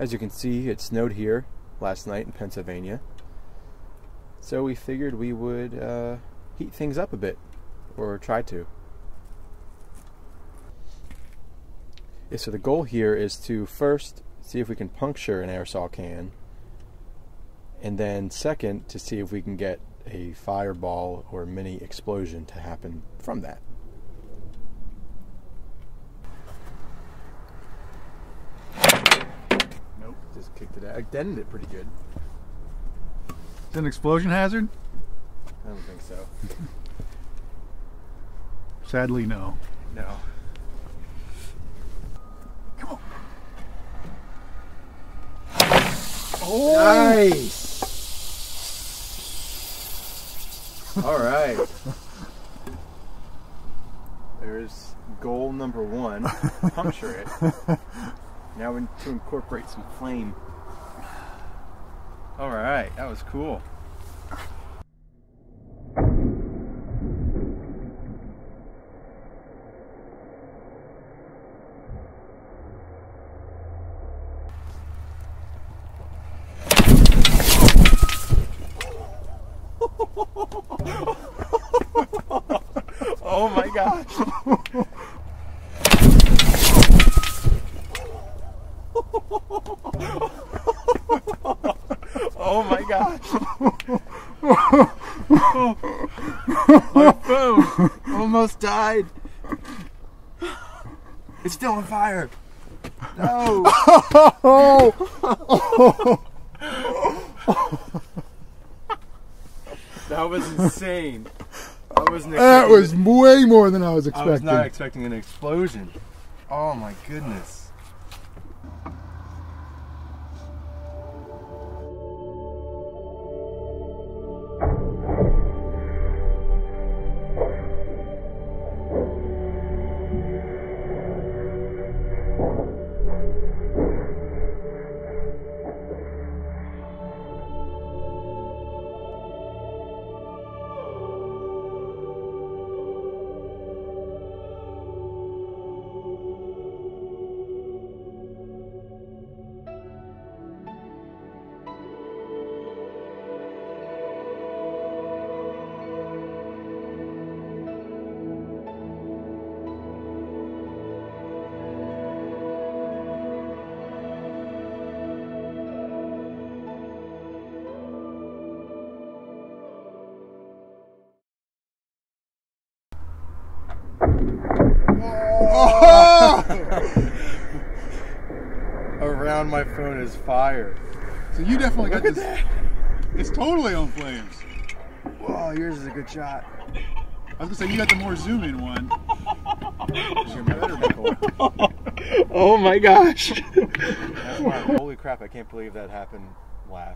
As you can see, it snowed here last night in Pennsylvania. So we figured we would heat things up a bit, or try to. Yeah, so the goal here is to first see if we can puncture an aerosol can, and then second to see if we can get a fireball or mini explosion to happen from that. Nope, just kicked it out. I dented it pretty good. Is it an explosion hazard? I don't think so. Sadly, no. No. Come on. Oh! Nice! All right. There's goal number one. Puncture it. Now we need to incorporate some flame. All right, that was cool. Oh my gosh. Oh my gosh. My phone almost died. It's still on fire. No. That was insane. That was way more than I was expecting. I was not expecting an explosion. Oh my goodness. Oh! Around my phone is fire. So you definitely got Look this. at that. It's totally on flames. Whoa, yours is a good shot. I was gonna say you got the more zoom in one. Oh my gosh. That's my holy crap, I can't believe that happened. Laugh.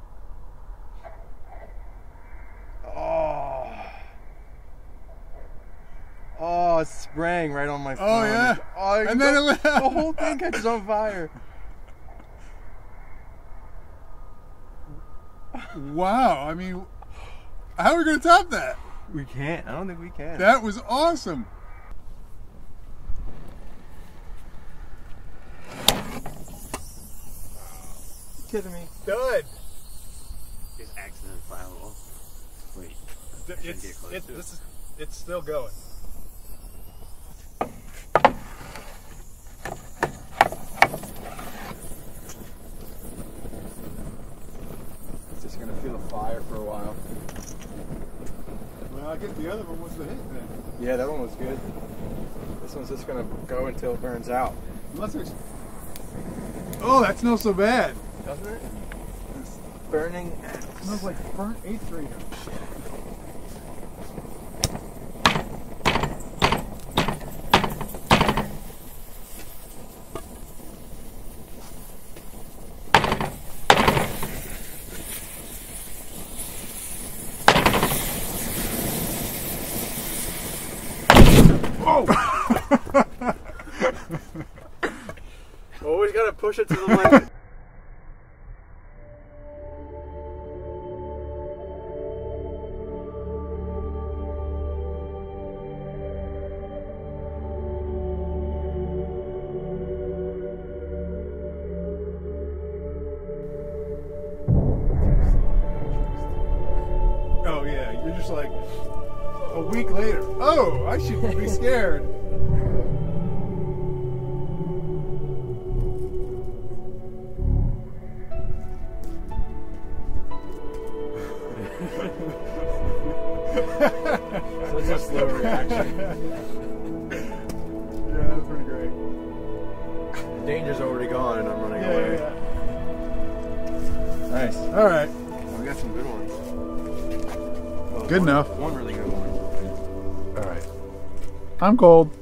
Oh. Oh, it's spraying right on my phone. Oh yeah. Oh, and then the whole thing catches on fire. Wow. I mean, how are we gonna top that? We can't. I don't think we can. That was awesome. You kidding me? Dud. It's accident fireable. Wait. It's still going. It's just gonna feel a fire for a while. Well, I guess the other one was the hit then. Yeah, that one was good. This one's just gonna go until it burns out. Unless there's... Oh, that smells so bad. Doesn't it? It's burning. It smells like burnt 8th grader. Oh! Always gotta push it to the limit. just like a week later. Oh, I should be scared. Such a slow reaction. Yeah, that's pretty great. The danger's already gone and I'm running Yeah, away. yeah. Nice. All right. Well, we got some good ones. Well, Good enough. One really good one. All right. I'm cold.